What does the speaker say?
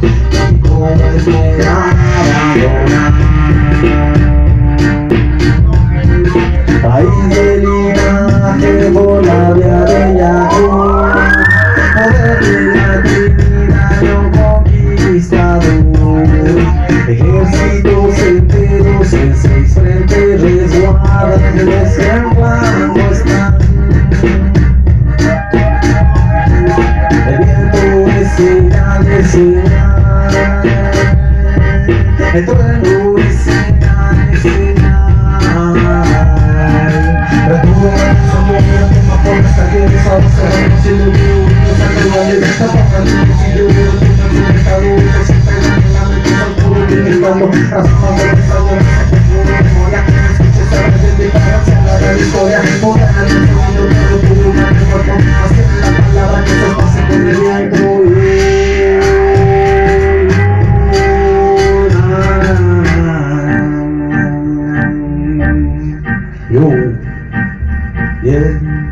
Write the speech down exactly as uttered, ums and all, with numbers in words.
y cómo esperar abandonar. País de linaje por la vía de Yahoo, poder de la Trinidad y un conquistador. Ejércitos enteros en seis frentes resguardan de vez en cuando están. El viento es señal, es señal, el trueno es señal, es señal. La tuve somos una toma por las calles, a los cerrados y los niños animales de esta paja, y yo veo que no es un estado, que se pega en la mente, al puro limitando, transformando el estado, se pone en memoria, escuches a la gente para hacer la gran historia, toda la noche cuando todo tuvo una memoria, más que la palabra que se pase con el viento. Yo, yeah.